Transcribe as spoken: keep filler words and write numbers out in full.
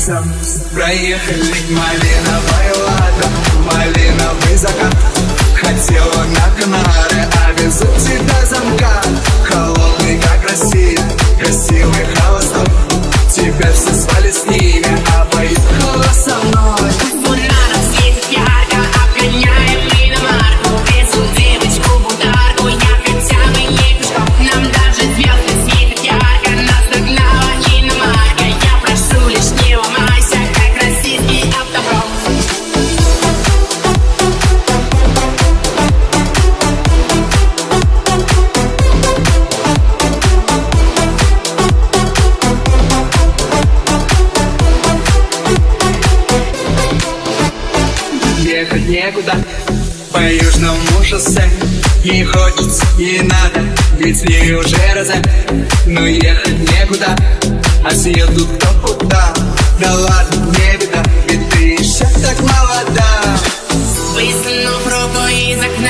нравится. Проехали малиновое лето, малиновый закат. Хотела на Канары, а везу тебя замка. Холодный, как Россия, красивый холостой. Теперь все свали с ними, а поехала со мной. Фонарик светит ярко, обгоняем иномарку. Везу девочку бударку, я хотя бы не пешком. Нам даже звезды светят ярко, нас догнала иномарка. Я прошу лишь не ломайся, как российский автопром. Ехать некуда по южному шоссе. Ей хочется, ей надо, ведь ей уже розе. Но ехать некуда, а съедут кто куда. Да ладно, не беда, ведь ты еще так молода. Высунув руку из окна,